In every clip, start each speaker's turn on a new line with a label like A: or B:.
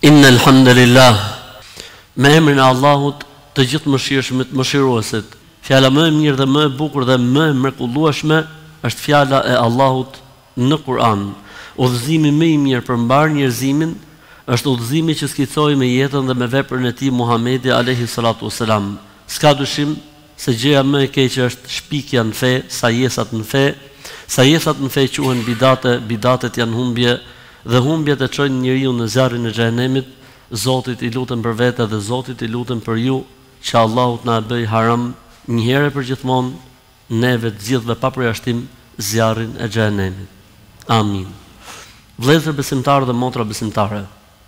A: Inna alhamdulillah. Me emrin e Allahut të gjithë mëshirshmit, mëshiruesit. Fjala më e mirë dhe më e bukur dhe më e mrekullueshme është fjala e Allahut në Kur'an. Udhëzimi më i mirë për mbar njerëzimin është udhëzimi që skicoi me jetën dhe me veprën e tij Muhamedi alayhi salatu wasalam. S'ka dyshim se gjëja më e keqe është shpikja në fe, sajesat në fe. Sajesat në fe quhen bidate, bidatet janë humbje dhe humbjet e çojnë njeriu në zjarrin e xhenemit. Zotit i lutem për vete dhe Zotit i lutem për ju që Allahu na bëj haram një herë për gjithmonë neve të gjithëve pa përjashtim zjarrin e xhenemit. Amin. Vëllezër besimtarë dhe motra besimtare,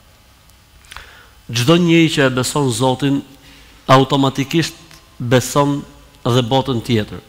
A: çdo njeri që e beson Zotin automatikisht beson dhe botën tjetër.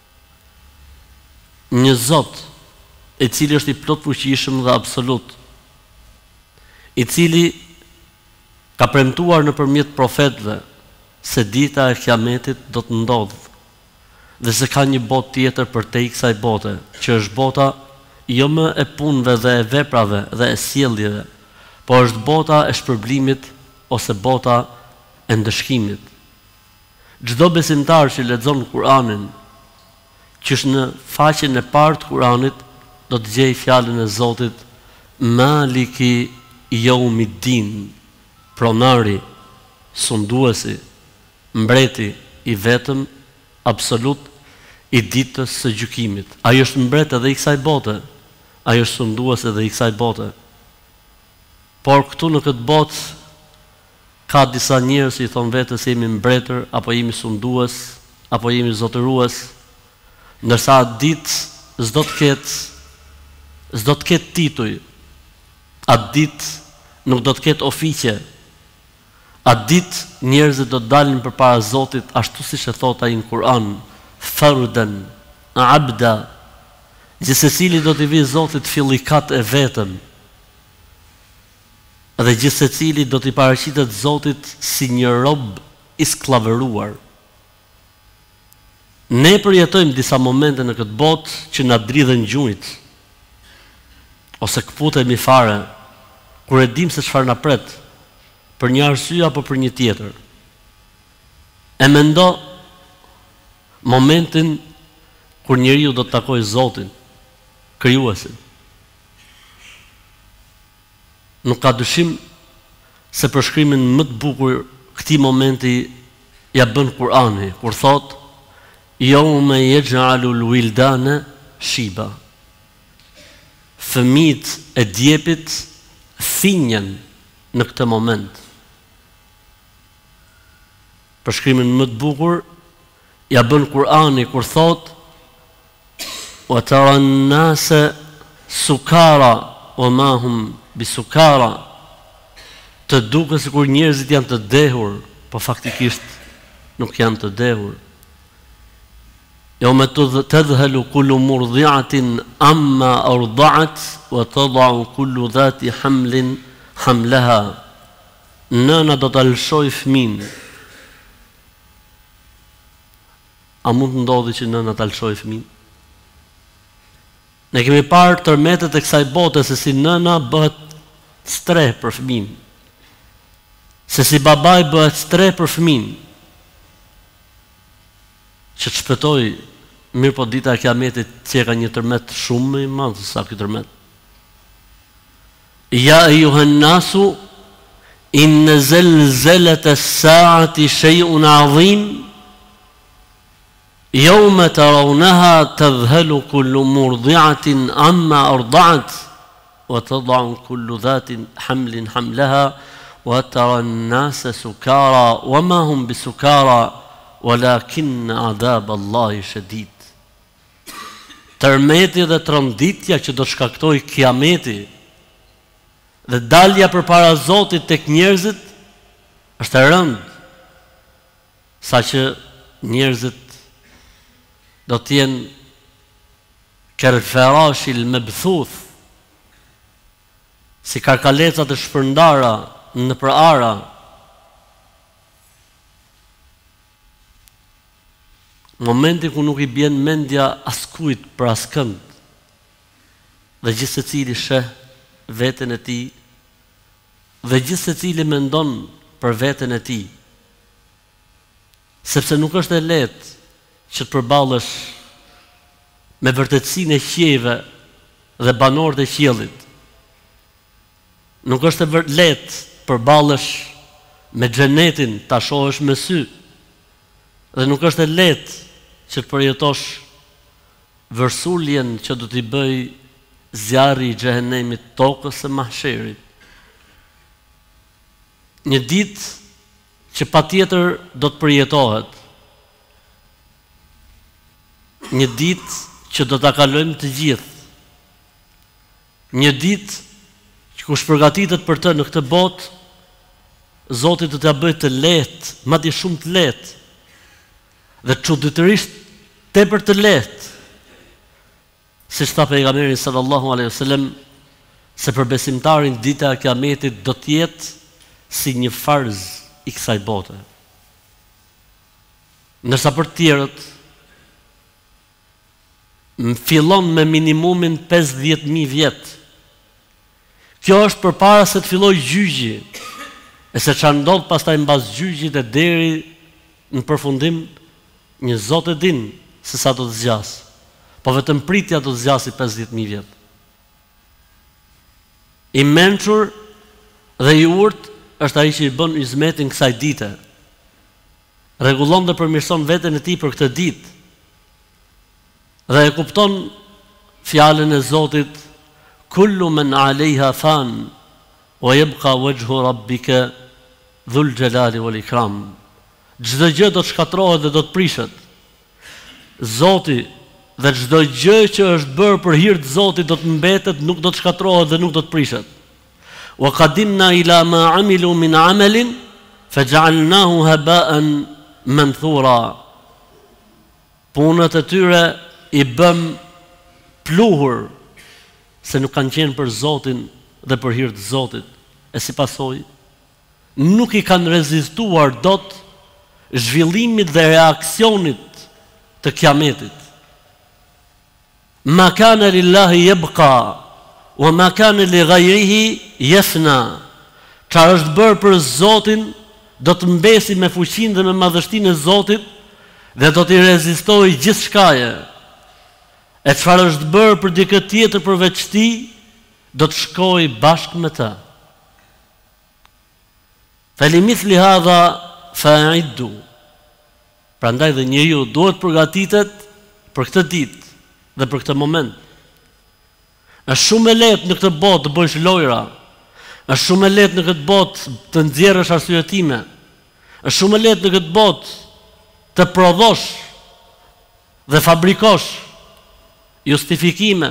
A: Një Zot i cili është i plot fuqishëm dhe absolut, i cili ka premtuar nëpërmjet profetëve se dita e Kiametit do të ndodhë dhe se ka një botë tjetër përtej kësaj bote, që është bota jo më e punëve dhe e veprave dhe e sjelljeve, por është bota e shpërblimit ose bota e ndëshkimit. Çdo besimtar që lexon Kur'anin, që është në faqen e parë të Kur'anit, do të gjejë fjalën e Zotit Maliki Yawmiddin, pronari, sunduesi, mbreti i vetëm, absolut, i ditës së gjykimit. Ai është mbret edhe i kësaj bote, ai është sundues edhe i kësaj bote. Por këtu në këtë botë ka disa njerëz që i thon vetes se jemi mbretër, apo jemi sundues, apo jemi zotërues, ndërsa atë ditë s'do të ketë tituj. Atë ditë nuk do të ketë ofiqe. Atë ditë njerëzit do të dalin përpara Zotit ashtu siç e thot ai në Kur'an, fardan, abda. Gjithsecili do t'i vijë Zotit fillikat e vetëm. Dhe gjithsecili do t'i paraqitet Zotit si një rob i sklavëruar. Ne përjetojmë disa momente në këtë botë që na dridhen gjunjt, ose kputemi fare, kur e dim se çfarë na pret, për një arsye apo për një tjetër. E mendo momentin kur njeriu do të takojë Zotin, krijuesin. Nuk ka dyshim se përshkrimin më të bukur këtij momenti ja bën Kur'ani, kur thot: "Yawma yaj'alul wildana shiba." Fëmijët e djepit finjen në këtë moment. Përshkrimin më të bukur ja bën Kur'ani kur thot: "Wa tara an-nasa sukara wa ma hum bisukara." Të duket sikur njerëzit janë të dehur, po faktikisht nuk janë të dehur. Yawma tadhhalu kullu murdi'atin amma arda'at wa tad'u kullu dhati hamlin hamlaha. Nëna do të lëshoj fëmin. A mund të ndodhi që nëna të lëshoj fëmin? Ne kemi parë tërmetet e kësaj bote se si nëna bëhet streh për fëmin, se si babai bëhet streh për fëmin, që të shpëtoj. Mirë, po dita e Kiametit që ka një tërmet shumë më i madh se sa ky tërmet. Ja ayuhan nasu in zalzalata as-sa'ati shay'un 'azim yawma tarawnaha tadhhalu kullu murdi'atin amma arda'at wa tad'u kullu dhatin hamlin hamlaha wa tara an-nasa sukara wa ma hum bisukara walakin 'adhab Allahi shadid. Tërmeti dhe tronditja që do shkaktoj Kiameti dhe dalja përpara Zotit tek njerëzit është e rëndë, saqë njerëzit do të jenë kerferashil mabthuth, si karkalecat e shpërndara nëpër ara. Momenti ku nuk i bjen mendja askujt për askënd, dhe gjithsecili sheh veten e tij dhe gjithë secili mendon për veten e tij. Sepse nuk është e lehtë që të përballesh me vërtetësinë e qiejve dhe banorët e qiellit. Nuk është e lehtë të përballesh me xhenetin, ta shohësh me sy. Dhe nuk është e lehtë që të përjetosh vërsuljen që do t'i bëj zjarri i xhehenemit tokës së mahsherit. Një ditë që patjetër do të përjetohet. Një ditë që do ta kalojmë të gjithë. Një ditë që kush përgatitet për të në këtë botë, Zoti do t'ia bëjë të lehtë, madje shumë të lehtë. Dhe çuditërisht tepër të lehtë. Siç tha pejgamberi sallallahu alaihi wasallam, se për besimtarin dita e Kiametit do të jetë si një farz i kësaj bote. Ndërsa për të tjerët fillon me minimumin 50.000 vjet. Kjo është përpara se të fillojë gjyqi. E se çfarë ndodh pastaj mbas gjyqit e deri në përfundim, një Zot e din se sa do të zgjas. Po vetëm pritja do të zgjasë 50.000 vjet. I mençur dhe i urtë është ai që i bën izmetin kësaj dite. Rregullon dhe përmirëson veten e tij për këtë ditë. Dhe e kupton fjalën e Zotit: kullu men alejha fan, wa yabqa wajhu rabbika dhul jalali wal ikram. Çdo gjë do të shkatërrohet dhe do të prishet. Zoti dhe çdo gjë që është bërë për hir të Zotit do të mbetet, nuk do të shkatërrohet dhe nuk do të prishet. Wa qadimna ila ma amilu min amalin faj'alnahu haba'an manthura. Punët e tyre i bëm pluhur, se nuk kanë qenë për Zotin dhe për hir të Zotit. E si pasojë, nuk i kanë rezistuar dot zhvillimit dhe reaksionit të Kiametit. Ma kana lillahi yabqa wa ma kana li ghayrihi yafna. Çfarë është bërë për Zotin do të mbesi me fuqinë dhe me madhështinë e Zotit dhe do t'i rezistojë gjithçkaje. E çfarë është bërë për dikë tjetër përveç tij do të shkojë bashkë me të. Falimithli hadha fa'iddu. Prandaj dhe njeriu duhet përgatitet për këtë ditë dhe për këtë moment. Është shumë e lehtë në këtë botë të bësh lojra. Është shumë e lehtë në këtë botë të nxjerrësh arsyetime. Është shumë e lehtë në këtë botë të prodhosh dhe fabrikosh justifikime.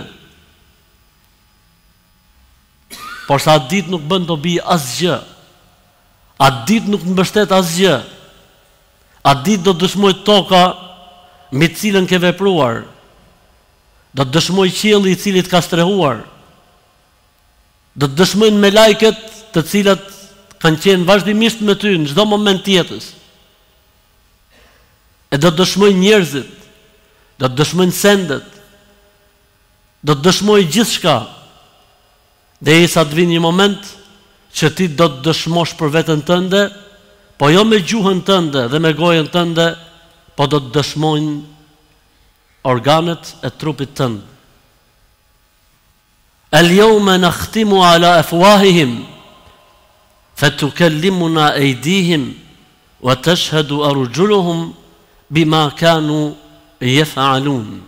A: Por sa atë ditë nuk bën dobi asgjë. Atë ditë nuk mbështet asgjë. Atë ditë do të dëshmoj toka mbi të cilën ke vepruar. Do të dëshmoj qielli i cili të ka strehuar. Do të dëshmojnë me lajket të cilat kanë qenë vazhdimisht me ty në çdo moment të jetës. E do të dëshmojnë njerëzit, do të dëshmojnë sendet, do të dëshmojnë gjithçka. Derisa të vinë një moment që ti do të dëshmosh për veten tënde, po jo me gjuhën tënde dhe me gojën tënde, po do të dëshmojnë organet e trupit tënd. Al-yawma nakhtimu ala afwahihim fatukallimuna aydihim wa tashhadu arjuluhum bima kanu yaf'alun.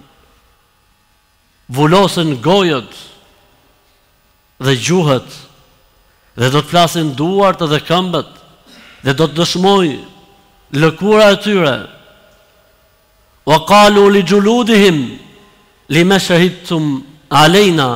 A: Vulosen gojët dhe gjuhët dhe do të flasin duart dhe këmbët dhe do të dëshmojnë lëkura e tyre. Wa qalu li juludihim lima shahidtum alejna.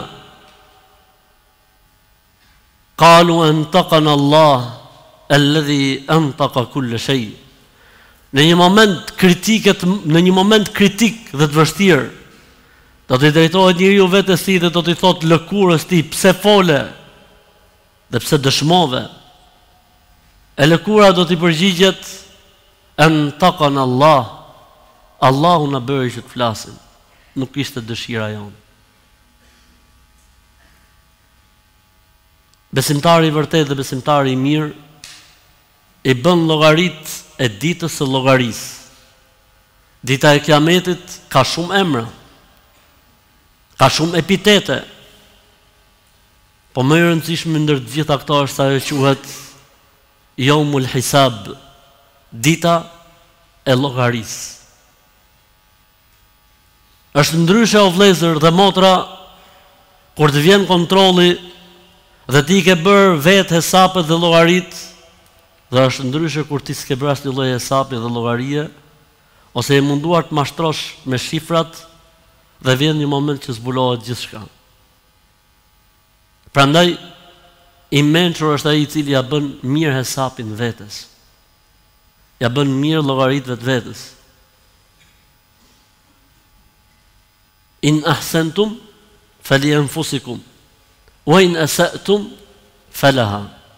A: Qalu antaqana Allah alladhi antaqa kull shay. Në një moment kritik dhe të vështirë, do të drejtohet njeriu vetes tij dhe do t'i thotë lëkurës tij, pse fole dhe pse dëshmove. E lëkura do t'i përgjigjet: antaqana Allah. Allahu na bëri që të flasim, nuk ishte dëshira jonë. besimtari i vërtet dhe besimtari i mirë i bën llogarit e ditës së llogarisë. Dita e Kiametit ka shumë emra, ka shumë epitete, po më e rëndësishme ndër të gjitha këto është ajo që quhet Yawmul Hisab, dita e llogarisë. Është ndryshe o vëllezër dhe motra kur të vjen kontrolli dhe ti ke bërë vetë hesapet dhe llogarit, dhe është ndryshe kur ti s'ke bërë asnjë lloj hesapi dhe llogarie, ose e munduar të mashtrosh me shifrat dhe vjen një moment që zbulohet gjithçka. Prandaj i mençur është ai i cili ja bën mirë hesapin vetes. Ja bën mirë llogarit vetes. In ahsantum falianfusikum wa in asa'tum falaha.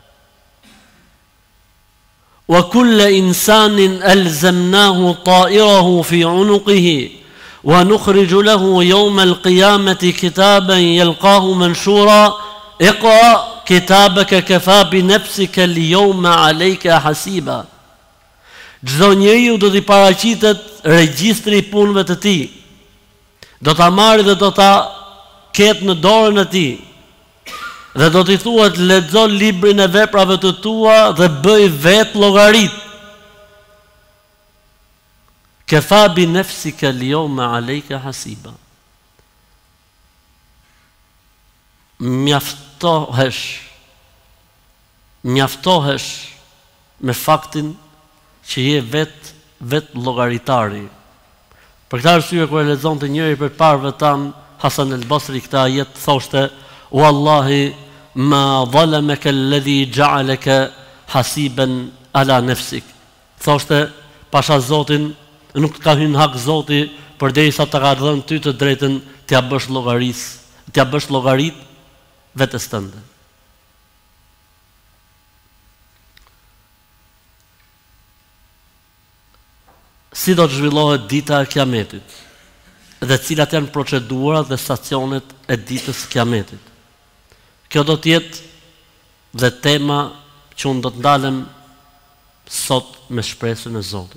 A: Wa kulla insanin alzamnahu ta'irahu fi 'unuqihi wa nukhriju lahu yawma al-qiyamati kitaban yalqahu manshura iqra kitabaka kafa bi nafsika al-yawma 'alayka hasiba. Çdo njeriu do t'i paraqitet regjistri i punëve të tij. Do ta marrë dhe do ta ketë në dorën e tij. Dhe do t'i thuhet lexo librin e veprave të tua dhe bëj vetë llogarit. Kafa bi nafsika al-yawma 'alayka hasiba. Mjaftohesh me faktin që je vetë llogaritari. Për këtë arsye kur e lexonte njëri për parëve tan Hasan al-Basri këtë ajet thoshte: "Wallahi ma zalamaka alladhi ja'alaka hasiban ala nafsik." Thoshte, pasha Zotin, nuk ka hyrë hak Zoti përderisa ta ka dhënë ty të drejtën t'ia bësh llogarit vetes tënde. Si do të zhvillohet dita e Kiametit dhe cilat janë procedurat dhe stacionet e ditës Kiametit. Kjo do të jetë dhe tema që unë do të ndalem sot me shpresën e Zotit.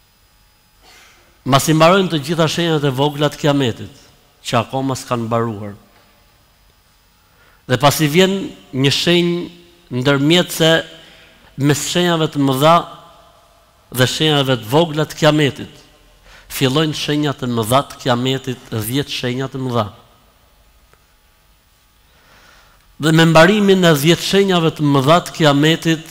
A: Masi mbarojnë të gjitha shenjat e vogla të Kiametit, që akoma s'kanë mbaruar. Dhe pasi vjen një shenjë ndërmjetëse mes shenjave të mëdha dhe shenjave të vogla të Kiametit, fillojnë shenjat e mëdha të Kiametit, 10 shenjat e mëdha. Dhe me mbarimin e 10 shenjave të mëdha të Kiametit,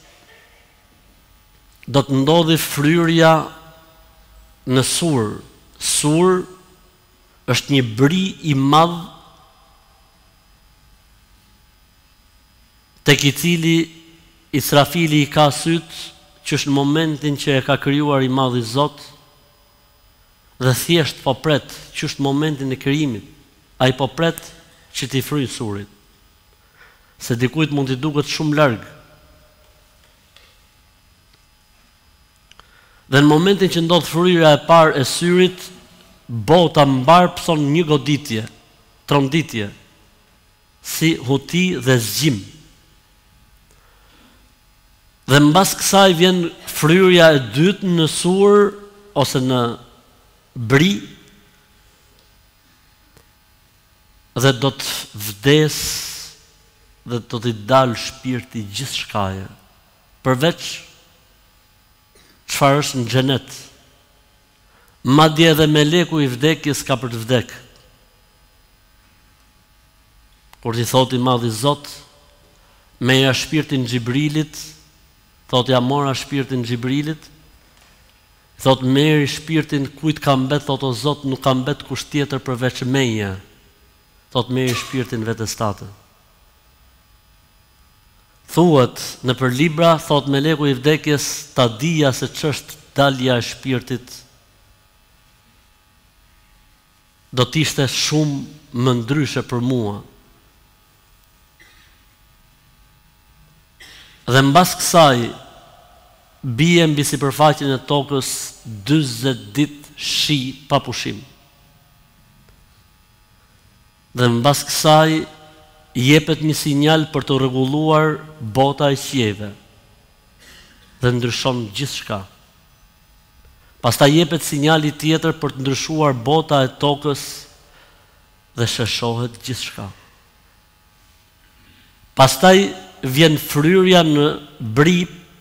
A: do të ndodhi fryrja në Sur. Sur është një bri i madh tek i cili Israfili i ka sytë, që është në momentin që e ka krijuar i madhi Zot, dhe thjesht po pret që është momentin e krijimit. Ai po pret që t'i fryjë surit. Se dikujt mund t'i duket shumë larg. Dhe në momentin që ndodh fryrja e parë e syrit, bota mbar pson një goditje, tronditje, si huti dhe zgjim. Dhe mbas kësaj vjen fryrja e dytë në Sur ose në bri, dhe do të vdes dhe do t'i dalë shpirti gjithçkaje, përveç çfarë është në xhenet. Madje edhe meleku i vdekjes ka për të vdek. Kur t'i thot i madhi Zot, meja shpirtin Xhibrilit, thot ja mora shpirtin Xhibrilit, thot meri shpirtin kujt ka mbet, thot o Zot nuk ka mbet kusht tjetër përveç meje, thot meri shpirtin vetes tate. Thuhet në për libra, thot meleku i vdekjes, ta dija se ç'është dalja e shpirtit, do t'ishte shumë më ndryshe për mua. Dhe mbas kësaj bie mbi sipërfaqen e tokës 40 ditë shi pa pushim. Dhe mbas kësaj jepet një sinjal për të rregulluar bota e qiejve dhe ndryshon gjithçka. Pastaj jepet sinjali tjetër për të ndryshuar bota e tokës dhe sheshohet gjithçka. Pastaj vjen fryrja në bri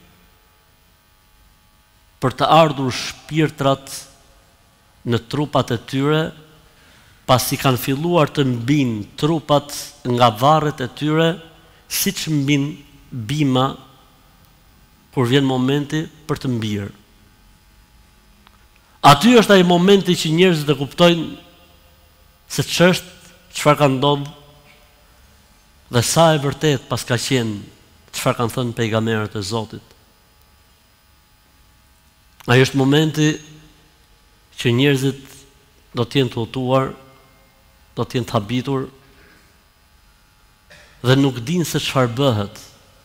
A: për të ardhur shpirtrat në trupat e tyre, pasi kanë filluar të mbin trupat nga varret e tyre, siç mbin bima kur vjen momenti për të mbirë. Aty është ai momenti që njerëzit e kuptojnë se çfarë ka ndodhur dhe sa e vërtet pas ka qenë çfarë kanë thënë pejgamberët e Zotit. Ai është momenti që njerëzit do të jenë të udhëtuar, do të jenë të habitur dhe nuk dinë se çfarë bëhet.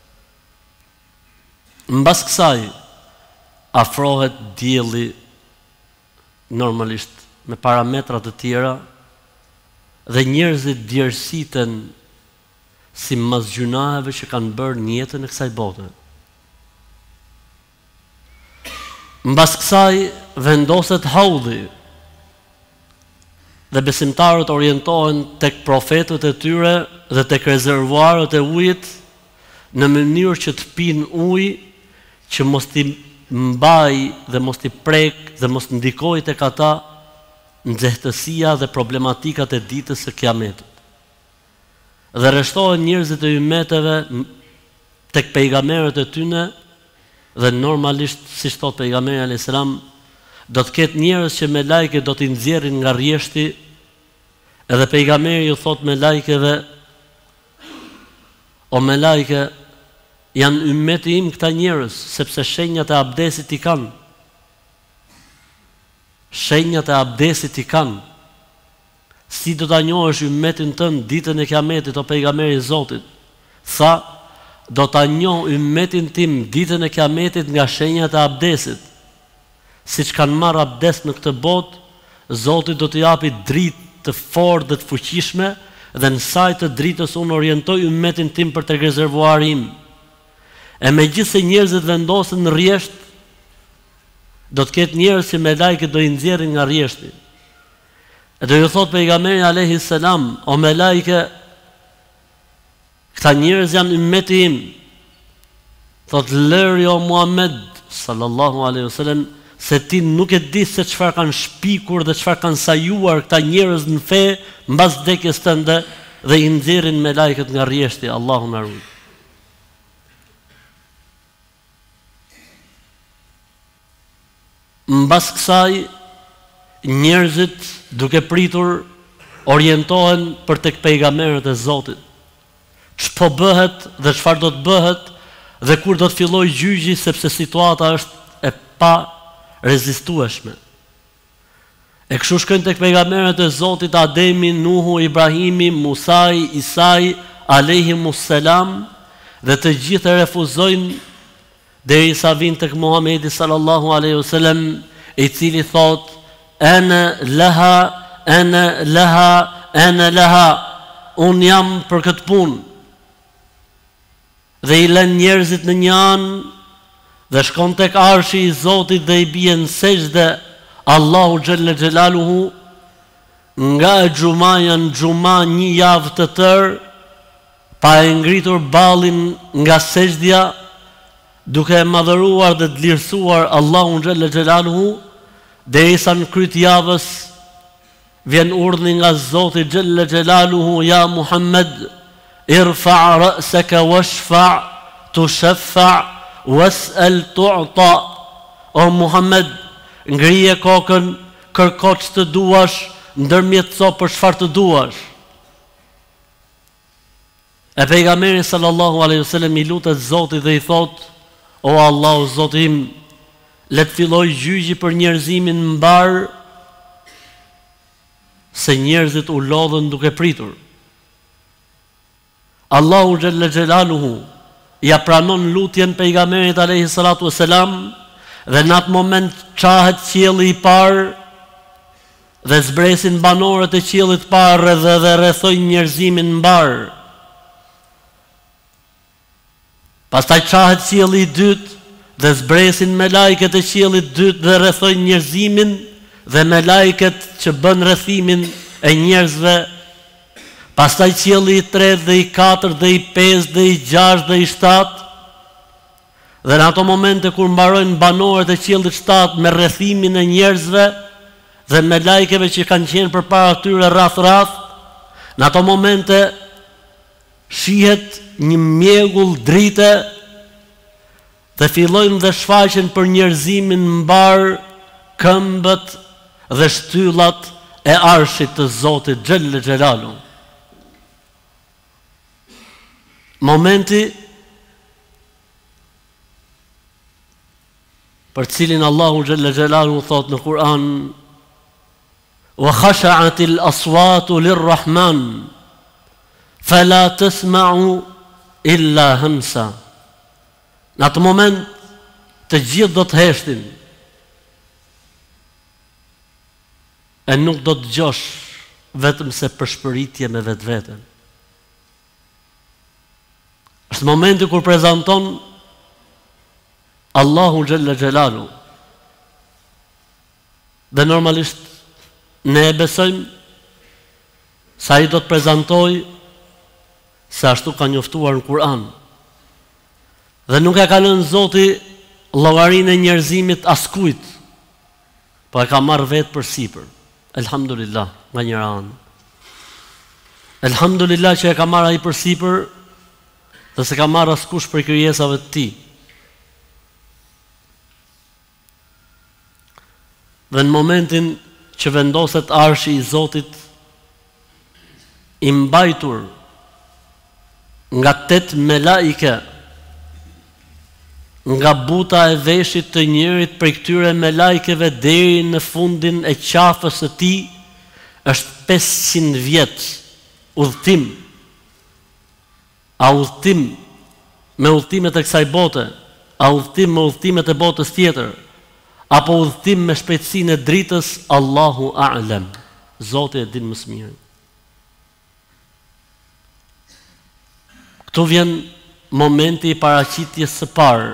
A: Mbas kësaj afrohet dielli normalisht me parametra të tjera dhe njerëzit djersiten si mas gjunaheve që kanë bërë në jetën e kësaj bote. Mbas kësaj vendoset haudhi dhe besimtarët orientohen tek profetët e tyre dhe tek rezervuarët e ujit në mënyrë që të pinë ujë që mos t'i mbaj dhe mos t'i prek dhe mos ndikoj tek ata nxehtësia dhe problematikat e ditës së Kiametit. Dhe rreshtohen njerëzit e ymmeteve tek pejgamberët e tyre dhe normalisht, siç thot pejgamberi alayhis salam, do të ketë njerëz që me lajke do t'i nxjerrin nga rjeshti, edhe pejgamberi ju thot me lajkeve, o me lajke, janë ymmeti im këta njerëz, sepse shenjat e abdesit i kanë. Shenjat e abdesit i kanë. Si do ta njohësh ymmetin tënd ditën e Kiametit, o pejgamberi i Zotit? Tha, do ta njoh ymmetin tim ditën e Kiametit nga shenjat e abdesit. Siç kanë marrë abdes në këtë botë, Zoti do t'i japi dritë të fortë dhe të fuqishme, dhe në saj të dritës unë orientoj ymmetin tim për tek rezervuari im. E megjithse njerëzit vendosen në rjesht, do të ketë njerëz që me lajke do i nxjerrin nga rjeshti. E do ju thot pejgamberi alayhis salam, o me lajke, këta njerëz janë ymmeti im. Thot lëri o Muhammed sallallahu alaihi wasallam, se ti nuk e di se çfarë kanë shpikur dhe çfarë kanë sajuar këta njerëz në fe mbas vdekjes tënde dhe i nxjerrin me lajket nga rjeshti. Allahu na ruaj. Mbas kësaj, njerëzit duke pritur orientohen për tek pejgamberët e Zotit. Ç'po bëhet dhe çfarë do të bëhet dhe kur do të fillojë gjyqi, sepse situata është e pa rezistueshme. E kështu shkojnë tek pejgamberët e Zotit, Ademi, Nuhu, Ibrahimi, Musai, Isai alayhimus salam, dhe të gjithë refuzojnë derisa vin tek Muhamedi sallallahu alaihi wasallam, i cili thot ana laha, ana laha, ana laha, un jam për këtë punë. Dhe i lën njerëzit në një anë dhe shkon tek arshi i Zotit dhe i bie në sejdë Allahu xhalla xhelaluhu. Nga xhumaja në xhuma një javë të tërë, pa e ngritur ballin nga sejdja, duke e madhëruar dhe të lirësuar Allahun xhalla xhelaluhu, derisa në kryt javës vjen urdhni nga Zoti xhalla xhelaluhu, ja Muhammed, irfa' ra'saka washfa' tushaffa' was'al tu'ta. O Muhammed, ngrije kokën, kërko ç'të duash, ndërmjetëso për çfarë të duash. E pejgamberi sallallahu alaihi wasallam i lutet Zotit dhe i thot, o Allahu Zoti im, le të filloj gjyqi për njerëzimin mbar, se njerëzit u lodhën duke pritur. Allahu xhalla xhelaluhu ja pranon lutjen pejgamberit alayhi salatu wasalam, dhe në atë moment qahet qielli i parë dhe zbresin banorët e qiellit parë dhe rrethojnë njerëzimin mbar. Pastaj qahet qielli i dytë dhe zbresin me lajket e qiellit dytë dhe rrethojnë njerëzimin dhe me lajket që bën rrethimin e njerëzve. Pastaj qielli i 3 dhe i 4 dhe i 5 dhe i 6 dhe i 7. Dhe në ato momente kur mbarojnë banorët e qiellit 7 me rrethimin e njerëzve dhe me lajkeve që kanë qenë përpara tyre rrath, në ato momente shihet një mjegull drite dhe fillojnë dhe shfaqen për njerëzimin mbar këmbët dhe shtyllat e arshit të Zotit Xhelle Xhelalu. Momenti për cilin Allahu Xhelle Xhelalu thot në Kur'an: "Wa khasha'atil aswatu lirrahman fala tasma'u illa hamsa." Në atë moment të gjithë do të heshtin e nuk do të dëgjosh vetëm se përshpëritje me vetveten. Është momenti kur prezanton Allahu Xhelle Xhelalu. Dhe normalisht ne e besojmë se ai do të prezantojë se ashtu ka njoftuar në Kur'an. Dhe nuk e ka lënë Zoti llogarinë e njerëzimit askujt, po e ka marrë vetë për sipër. Elhamdulillah, nga njëra anë. Elhamdulillah që e ka marrë ai për sipër dhe se ka marrë askush për krijesave të tij. Dhe në momentin që vendoset arshi i Zotit, i mbajtur nga 8 melaike, nga buta e veshit të njërit prej këtyre melaikeve deri në fundin e qafës së tij, është 500 vjet udhtim. A udhtim me udhtimet e kësaj bote, a udhtim me udhtimet e botës tjetër, apo udhtim me shpejtësinë e dritës, Allahu a'lam. Zoti e din më së miri. Këtu vjen momenti i paraqitjes së parë.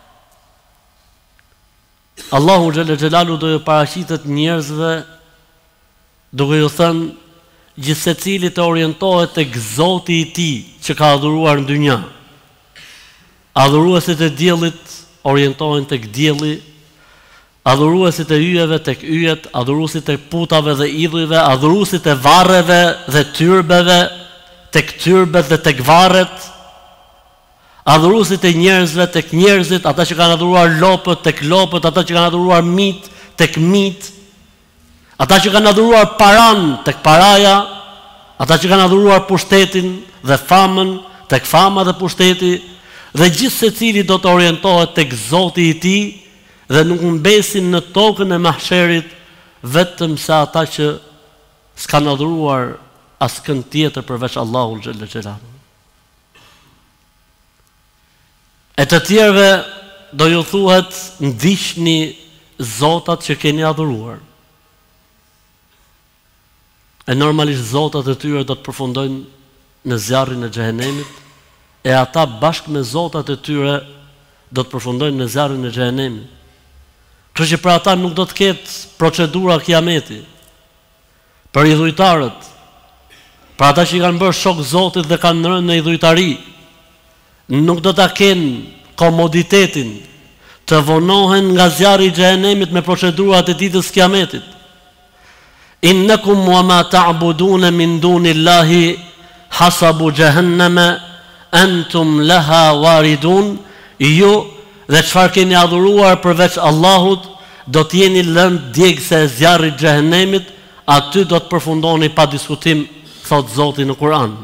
A: Allahu Xhelle Xhelalu do ju paraqitet njerëzve duke ju thënë gjithë secili të orientohet tek Zoti i tij që ka adhuruar në dynja. Adhuruesit e diellit orientohen tek dielli, adhuruesit e yjeve tek yjet, adhuruesit e putave dhe idhujve, adhuruesit e varreve dhe tyrbeve tek tyrbet dhe tek varret, adhuruesit e njerëzve tek njerëzit, ata që kanë adhuruar lopët tek lopët, ata që kanë adhuruar mit tek mit, ata që kanë adhuruar paran tek paraja, ata që kanë adhuruar pushtetin dhe famën tek fama dhe pushteti, dhe gjithë secili do të orientohet tek Zoti i tij dhe nuk mbesin në tokën e mahsherit vetëm se ata që s'kan adhuruar askën tjetër përveç Allahut Xhelle Xhelalu. E të tjerëve do ju thuhet ndiqni zotat që keni adhuruar. E normalisht zotat e tyre do të përfundojnë në zjarrin e xhehenemit, e ata bashkë me zotat e tyre do të përfundojnë në zjarrin e xhehenemit. Kështu që për ata nuk do të ketë procedura kiameti. Për idhujtarët, për ata që i kanë bërë shok Zotit dhe kanë rënë në idhujtari, nuk do ta kenë komoditetin të vonohen nga zjarri i xhehenemit me procedurat e ditës kiametit. Innakum wa ma ta'budun min dunillahi hasabu jahannama antum laha waridun. Ju dhe çfarë keni adhuruar përveç Allahut do të jeni lënë djegse e zjarrit xhehenemit, aty do të përfundoni pa diskutim, thot Zoti në Kur'an.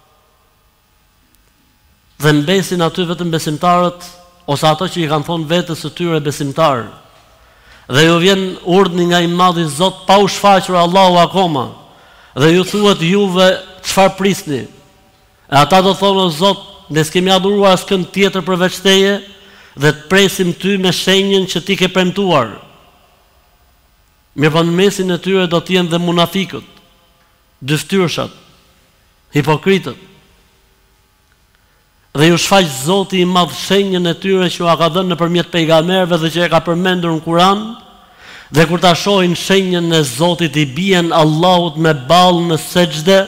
A: Dhe mbesin aty vetëm besimtarët ose ato që i kanë thonë vetes së tyre besimtar. Dhe ju vjen urdhni nga i madhi Zot pa u shfaqur Allahu akoma. Dhe ju thuhet juve çfarë prisni? E ata do thonë o Zot, ne s'kemi adhuruar askën tjetër përveç teje dhe të presim ty me shenjën që ti ke premtuar. Mirë, në mesin e tyre do të jenë dhe munafikët, dyftyrëshat, hipokritët. dhe ju shfaq Zoti i Madh shenjën e tyre që u ka dhënë nëpërmjet pejgamberëve dhe që e ka përmendur në Kur'an, dhe kur ta shohin shenjën e Zotit i bien Allahut me ballë në sejdë,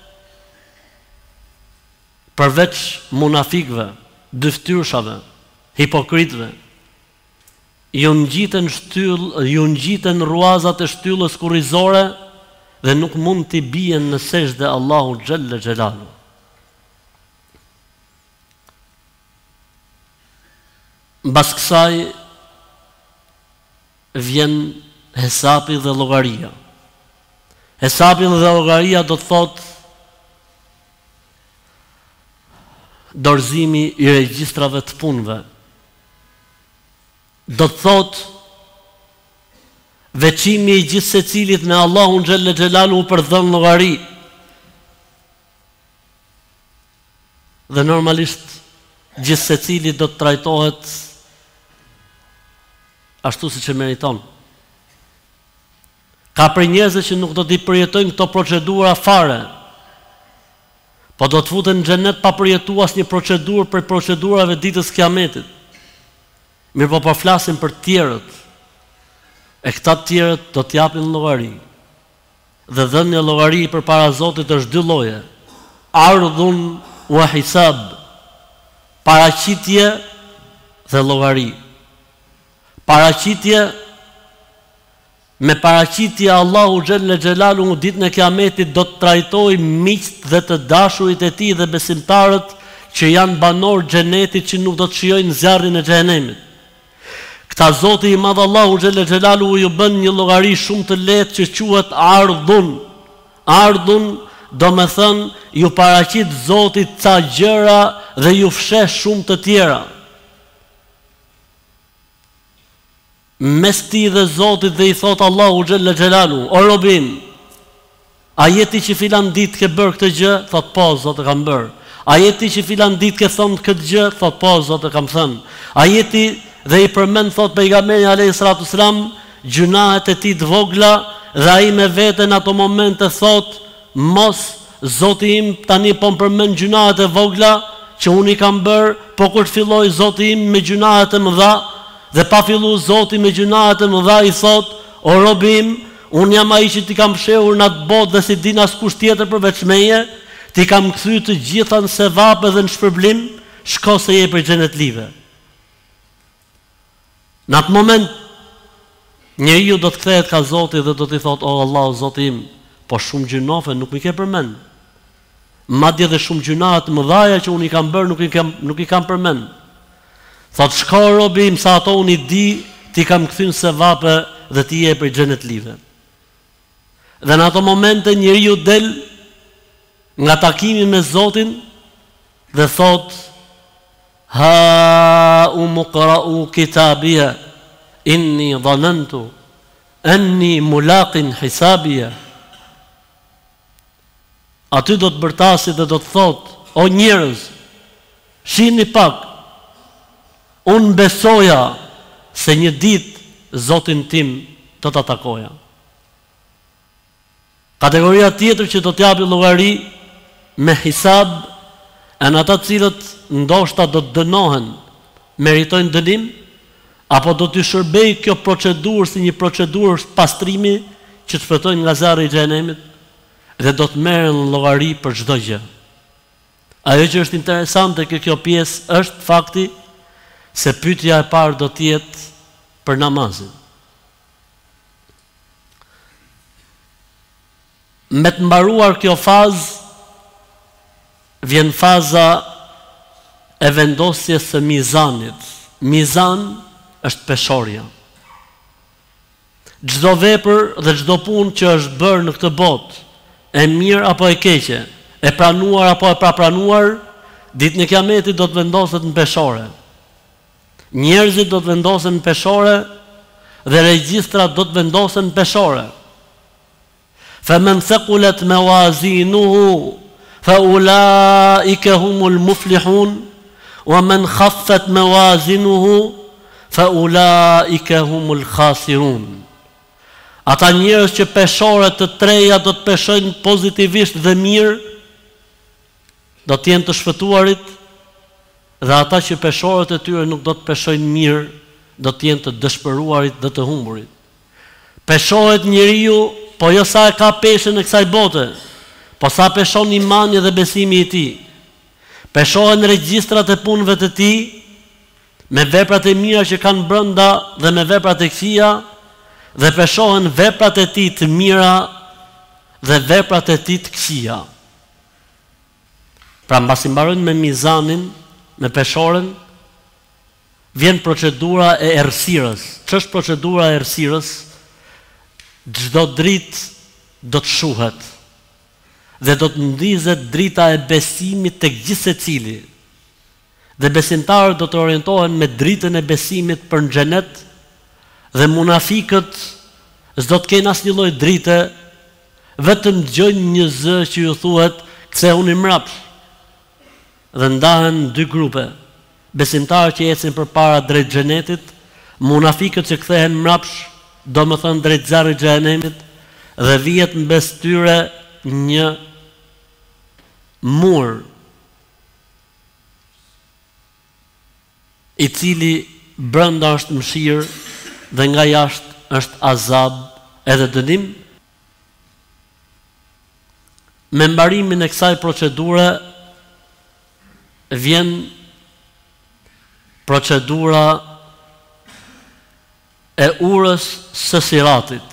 A: përveç munafikëve, dyftyrshave, hipokritëve, ju ngjiten ruazat e shtyllës kurrizore dhe nuk mund t'i bien në sejdë Allahu xhalla xhelalu. Mbas kësaj vjen hesapi dhe llogaria. Hesapi dhe llogaria do të thotë dorëzimi i regjistrave të punëve. Do të thotë veçimi i gjithë secilit me Allahun xhalla xhelalu për dhënë llogari. Dhe normalisht gjithë secili do të trajtohet ashtu siç e meriton. Ka për njerëz që nuk do t'i përjetojnë këto procedura fare, po do të futen në xhenet pa përjetuar asnjë procedurë për procedurave ditës Kiametit. Mirë po flasim për tjerët. E këta tjerët do t'japin llogari. Dhe dhënia e llogari përpara Zotit është dy lloje. Ardhun wa hisab. Paraqitje dhe llogari. Paraqitje, me paraqitje Allahu xhalla xhelalu në ditën e Kiametit do të trajtojë miqt dhe të dashurit e tij dhe besimtarët që janë banor xhenetit që nuk do të shijojnë zjarrin e xhenemit. Këta Zoti i Madh Allahu xhalla xhelalu ju bën një llogari shumë të lehtë që quhet ardhun. Ardhun do me thënë ju paraqit Zotit ca gjëra dhe ju fsheh shumë të tjera. Mes ti dhe Zotit dhe i thot Allahu xhalla xhelalu, o robim, a jeti që filan ditë ke bërë këtë gjë? Thot po, Zot e kam bërë. A jeti që filan ditë ke thonë këtë gjë? Thot po, Zot e kam thënë. A jeti dhe i përmend thot pejgamberi alayhis salatu sallam gjunahet e tij të vogla dhe ai me veten ato momente thot mos Zoti im tani po më përmend gjunahet e vogla që unë i kam bërë, po kur filloi Zoti im me gjunahet e mëdha dhe pa fillu Zoti me gjunahet e mëdha i thot, o robim, unë jam ai që ti kam fshehur në atë botë dhe si din askush tjetër përveç meje, ti kam kthyer të gjitha në sevap dhe në shpërblim, shko se je për xhenetlive. Në atë moment njeriu do të kthehet ka Zoti dhe do t'i thot, o Allah, Zoti im, po shumë gjunofe nuk më ke përmend. Madje dhe shumë gjunahe të mëdha që unë i kam bërë nuk i kam përmend. Thot shko robim sa ato unë i di, ti kam kthyer sevape dhe ti je për xhenetlive. Dhe në ato momente njeriu del nga takimi me Zotin dhe thot ha umqra'u kitabia inni dhanantu anni mulaqin hisabia. Aty do të bërtasi dhe do të thot, o njerëz, shihni pak, unë besoja se një ditë Zotin tim do ta takoja. Kategoria tjetër që do t'japi llogari me hisab janë ata të cilët ndoshta do të dënohen, meritojnë dënim, apo do t'i shërbej kjo procedurë si një procedurë pastrimi që të shpëtojnë nga zjarri i xhenemit dhe do të merren llogari për çdo gjë. Ajo që është interesante kjo pjesë është fakti se pyetja e parë do të jetë për namazin. Me të mbaruar kjo fazë, vjen faza e vendosjes së mizanit. Mizan është peshorja. Çdo vepër dhe çdo punë që është bërë në këtë botë, e mirë apo e keqe, e pranuar apo e papranuar, ditën e Kiametit do të vendoset në peshore. Njerëzit do të vendosen në peshore dhe regjistrat do të vendosen në peshore. فمن ثقلت موازينه فأولئك هم المفلحون ومن خفت موازينه فأولئك هم الخاسرون. Ata njerëz që peshoret të treja do të peshojnë pozitivisht dhe mirë, do të jenë të shpëtuarit, Dhe ata që peshorët e tyre nuk do të peshojnë mirë, do të jenë të dëshpëruarit dhe të humburit. Peshohet njeriu, po jo sa e ka peshën e kësaj bote, po sa peshon imani dhe besimi i tij. Peshohen regjistrat e punëve të tij, me veprat e mira që kanë brenda dhe me veprat e këqija, dhe peshohen veprat e tij të mira dhe veprat e tij të këqija. Pra mbasi mbarojnë me mizanin, me peshoren, vjen procedura e errësirës. Ç'është procedura e errësirës? Çdo dritë do të shuhet dhe do të ndizet drita e besimit tek gjithë secili. Dhe besimtarët do të orientohen me dritën e besimit për në xhenet, dhe munafikët s'do të kenë asnjë lloj drite, vetëm dëgjojnë një zë që ju thuhet kthehuni mrapsh. Dhe ndahen në dy grupe: besimtarët që ecin përpara drejt xhenetit, munafikët që kthehen mrapsh, domethënë drejt zjarrit të xhenemit, dhe vihet mbes tyre një mur i cili brenda është mëshirë dhe nga jashtë është azab edhe dënim. Me mbarimin e kësaj procedure vjen procedura e urës së Siratit.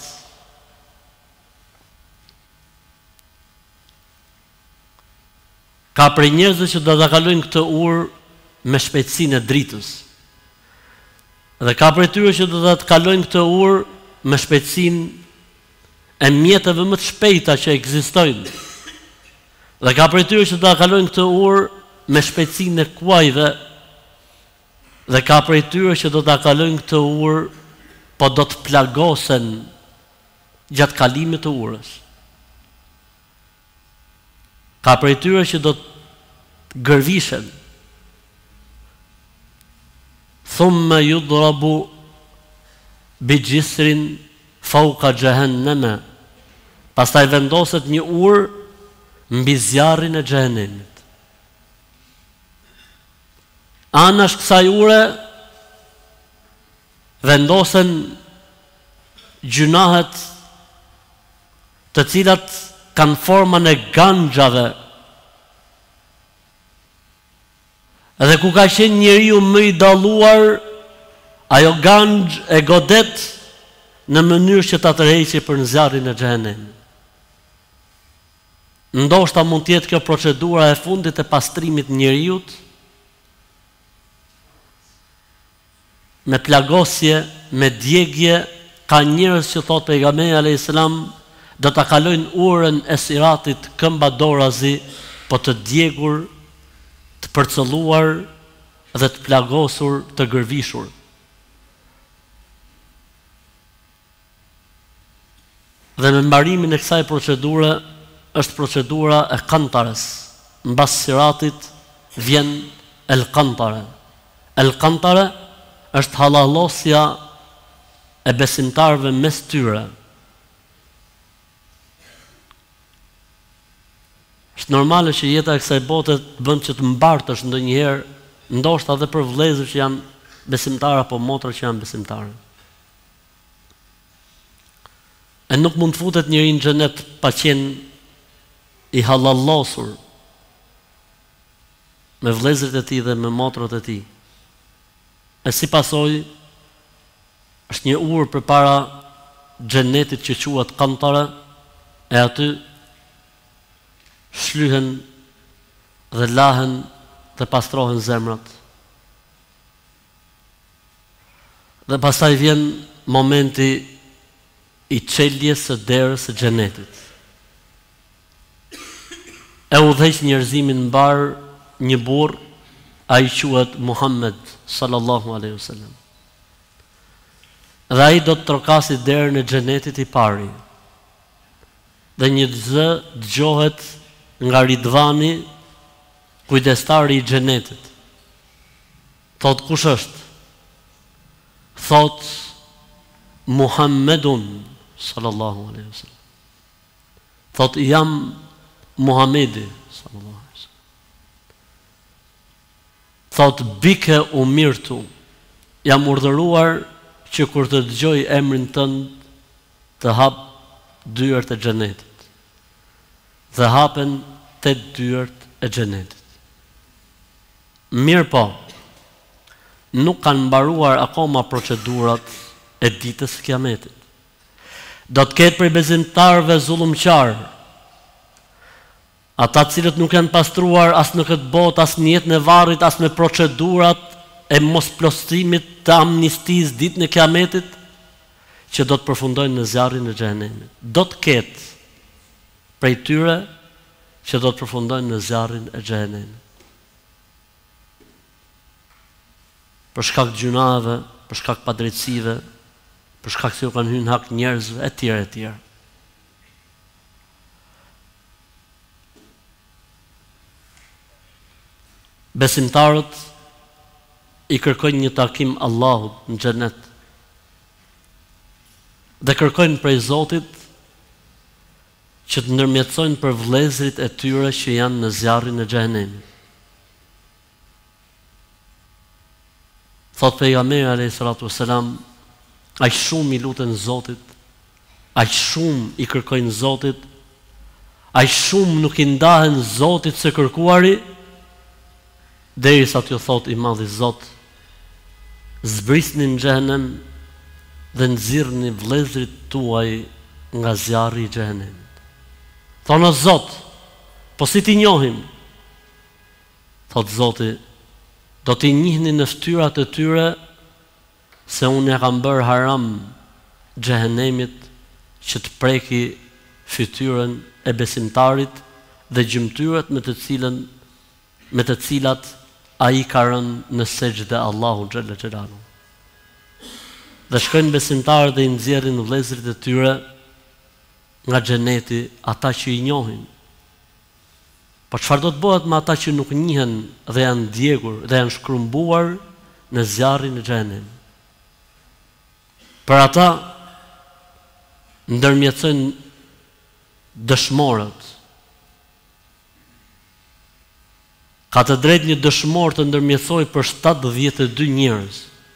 A: Ka prej njerëzve që do ta kalojnë këtë urë me shpejtësinë e dritës. Dhe ka prej tyre që do ta kalojnë këtë urë me shpejtësinë e mjeteve më të shpejta që ekzistojnë. Dhe ka prej tyre që do ta kalojnë këtë urë me shpejtësinë e kuajve. Dhe ka prej tyre që do ta kalojnë këtë urë, po do të plagosen gjatë kalimit të urës. Ka prej tyre që do të gërvishen. Thumma yudrabu bi gjisrin fauka jahannama. Pastaj vendoset një urë mbi zjarrin e xhehenemit. Anash kësaj ure vendosen gjunahet të cilat kanë formën e ganxhave. Edhe ku ka qenë njeriu më i dalluar, ajo ganxh e godet në mënyrë që ta tërheqë për në zjarrin e xhehenemit. Ndoshta mund të jetë kjo procedura e fundit e pastrimit të njeriut, me plagosje, me djegje. Ka njerëz që thot pejgamberi alayhis salam do ta kalojnë urën e Siratit këmba dorazi, po të djegur, të përcëlluar dhe të plagosur, të gërvishur. Dhe me mbarimin e kësaj procedure është procedura e kantarës. Mbas Siratit vjen el kantare. El kantare është halallosja e besimtarëve mes tyre. Është normale që jeta e kësaj bote të bën që të mbartësh ndonjëherë, ndoshta edhe për vëllezër që janë besimtarë apo motra që janë besimtarë. E nuk mund të futet njëri në xhenet pa qenë i halallosur me vëllezërit e tij dhe me motrat e tij. E si pasojë është një urë përpara xhenetit që quhet kantara, e aty shlyhen dhe lahen dhe pastrohen zemrat. Dhe pastaj vjen momenti i çeljes së derës së xhenetit. E udhëheq njerëzimin mbar një burr, ai quhet Muhammed sallallahu alaihi wasallam. Dhe ai do të trokasi derën e xhenetit i pari. Dhe një zë dëgjohet nga Ridvani, kujdestari i xhenetit. Thot, kush është? Thot, Muhammedun sallallahu alaihi wasallam. Thot, jam Muhamedi sallallahu alaihi wasallam. thot bike umirtu, jam urdhëruar që kur të dëgjoj emrin tënd të hap dyert e xhenetit. Dhe hapen 8 dyert e xhenetit. Mirë po, nuk kanë mbaruar akoma procedurat e ditës së Kiametit. Do të ketë prej besimtarëve zullumqar, ata cilët nuk janë pastruar as në këtë botë, as në jetën e varrit, as me procedurat e mosplotësimit të amnistisë ditën e Kiametit, që do të përfundojnë në zjarrin e xhehenemit. Do të ketë prej tyre që do të përfundojnë në zjarrin e xhehenemit. Për shkak të gjunave, për shkak padrejtësive, për shkak se u kanë hyrë në hak njerëzve, etj. Besimtarët i kërkojnë një takim Allahut në xhenet. Dhe kërkojnë prej Zotit që të ndërmjetësojnë për vëllezërit e tyre që janë në zjarrin e xhehenemit. Thot pejgamberi alayhi salatu wasalam, aq shumë i luten Zotit, aq shumë i kërkojnë Zotit, aq shumë nuk i ndahen Zotit së kërkuari, derisa t'ju thot i madhi Zot, zbrisni në xhehenem dhe nxirrni vëllezërit tuaj nga zjarri i xhehenemit. Thonë o Zot, po si t'i njohim? Thot Zoti, do t'i njihni në ftyrat e tyre se unë ja kam bërë haram xhehenemit që të preki fytyrën e besimtarit dhe gjymtyrët me të cilat ai ka rënë në sejdë Allahu xhalla xhelalu. Dhe shkojnë besimtarët dhe i nxjerrin vëllezërit e tyre nga xheneti, ata që i njohin. Po çfarë do të bëhet me ata që nuk njihen dhe janë djegur dhe janë shkrumbuar në zjarrin e xhenemit? Për ata ndërmjetësojnë dëshmorët. Ka të drejtë një dëshmor të ndërmjetësoj për 72 njerëz.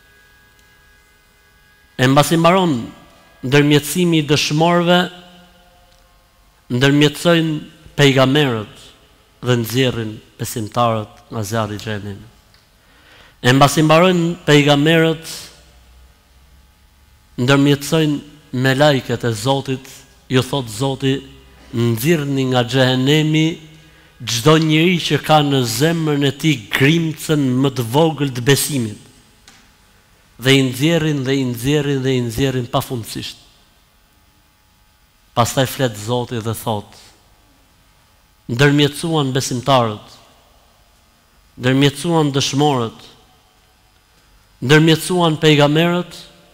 A: E mbasi mbaron ndërmjetësimi i dëshmorëve, ndërmjetësojnë pejgamberët dhe nxjerrin besimtarët nga zjarri i xhenemit. E mbasi mbarojnë pejgamberët, ndërmjetësojnë me lajket e Zotit, ju thot Zoti, nxirrni nga xhehenemi çdo njeri që ka në zemrën e tij grimcën më të vogël të besimit. Dhe i nxjerrin pafundësisht. Pastaj flet Zoti dhe thot: ndërmjetësuan besimtarët, ndërmjetësuan dëshmorët, ndërmjetësuan pejgamberët,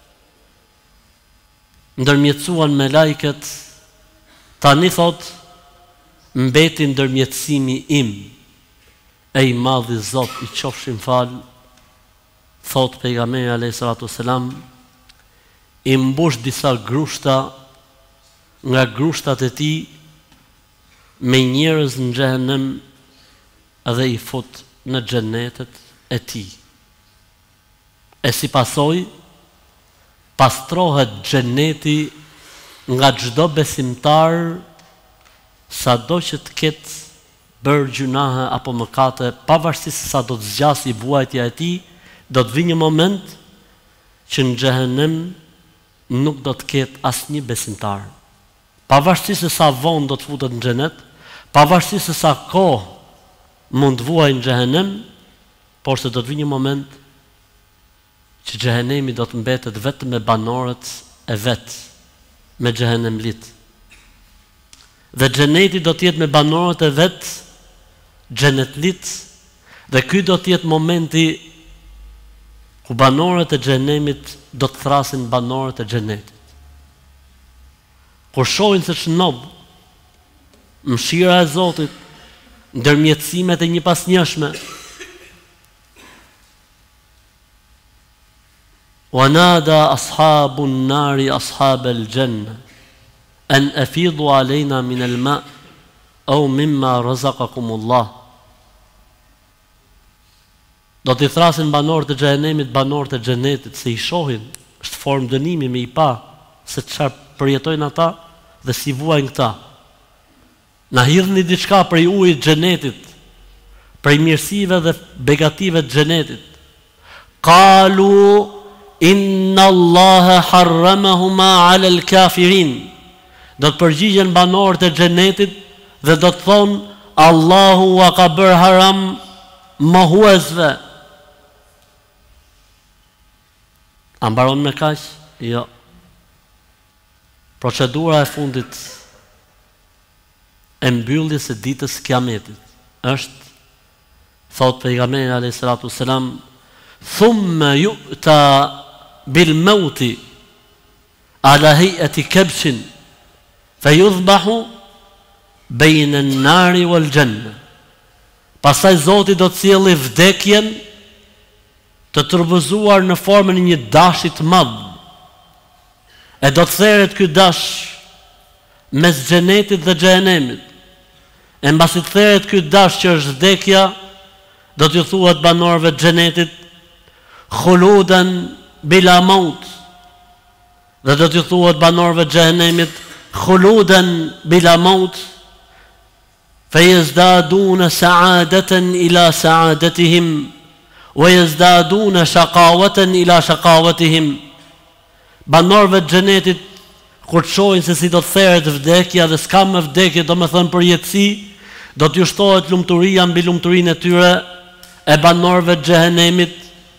A: ndërmjetësuan me lajket, tani thot, mbeti ndërmjetësimi im, e i madhi Zot i qofshin fal, thot pejgamberi alayhi salatu wasalam, i mbush disa grushta nga grushtat e tij me njerëz në xhehenem dhe i fut në xhenetet e tij. E si pasojë, pastrohet xheneti nga çdo besimtar, sado që të ketë bërë gjunahe apo mëkate, pavarësisht se sa do të zgjasë vuajtja e tij, do të vijë një moment që në xhehenem nuk do të ketë asnjë besimtar. Pavarësisht se sa vonë do të futet në xhenet, pavarësisht se sa kohë mund të vuajë në xhehenem, por se do të vijë një moment që xhehenemi do të mbetet vetëm me banorët e vet, me xhehenemlit. Dhe xheneti do të jetë me banorët e vet, xhenetlit, dhe ky do të jetë momenti ku banorët e xhenemit do të thrasin banorët e xhenetit. Kur shohin se ç'nob mëshira e Zotit, ndërmjetësimet e një pasnjëshme, wa nada ashabun nari ashabal janna an afidu alejna min al-ma au mimma razaqakumullah. do t'i thrasin banorët e xhehenemit, banorët e xhenetit, se i shohin, është formë dënimi me i pa se çfarë përjetojnë ata dhe si vuajnë këta. Na hidhni diçka prej ujit xhenetit, prej mirësive dhe begative të xhenetit. Qalu inna Allaha harramahuma ala al-kafirin. Do të përgjigjen banorët e xhenetit dhe do të thonë Allahu a ka bërë haram mohuesve. A mbaron me kaq? Jo. Procedura e fundit e mbylljes së ditës së Kiametit është, thot pejgamberi alayhis salatu wassalam, thumma yu'ta bil mauti ala hay'ati kabshin fayudhbahu bayna an-nari wal janna. Pastaj Zoti do të sjellë vdekjen të tërvëzuar në formën e një dashi të madh. E do të theret ky dash mes xhenetit dhe xhehenemit. E mbasi të theret ky dash që është vdekja, do t'ju thuhet banorëve të xhenetit khuludan bila maut. Dhe do t'ju thuhet banorëve të xhehenemit khuludan bila maut. Fayazdaduna sa'adatan ila sa'adatihim wa yazdaduna shaqawatan ila shaqawatihim. Banorëve të xhenetit kur të shohin se si do të theret vdekja dhe s'ka më vdekje, do me thënë për jetësi, do t'ju shtohet lumturia mbi lumturinë e tyre. E banorëve të xhehenemit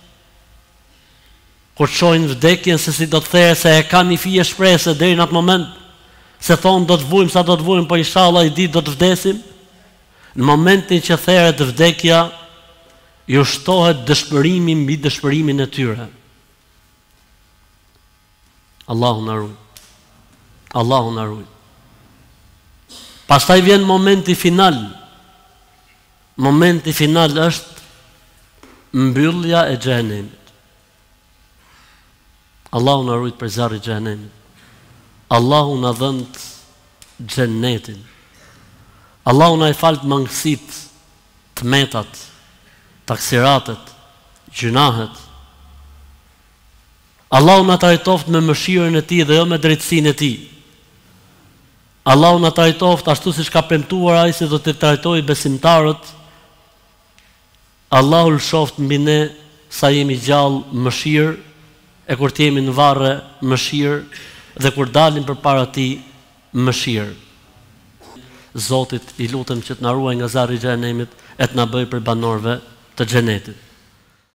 A: kur të shohin vdekjen se si do të theret, se e kanë një fije shpresë deri në atë moment, se thonë do të vujmë sa do të vujmë, po inshallah i ditë do të vdesim. Në momentin që theret vdekja, ju shtohet dëshpërimi mbi dëshpërimin e tyre. Allahu na ruaj. Allahu na ruaj. Pastaj vjen momenti final. Momenti final është mbyllja e xhehenemit. Allahu na ruaj për zjarri i xhehenemit. Allahu na dhënë xhenetin. Allahu na i falt mangësit, tmetat, taksiratet, gjunahet. Allahu na trajtoft me mëshirën e Tij dhe jo me drejtësinë e Tij. Allahu na trajtoft ashtu siç ka premtuar ai se do të trajtojë besimtarët. Allahu lëshoft mbi ne sa jemi gjallë mëshirë, e kur të jemi në varre mëshirë, dhe kur dalim përpara Tij mëshirë. Zotit i lutem që të na ruaj nga zjarri i xhenemit e të na bëjë për banorëve të xhenetit.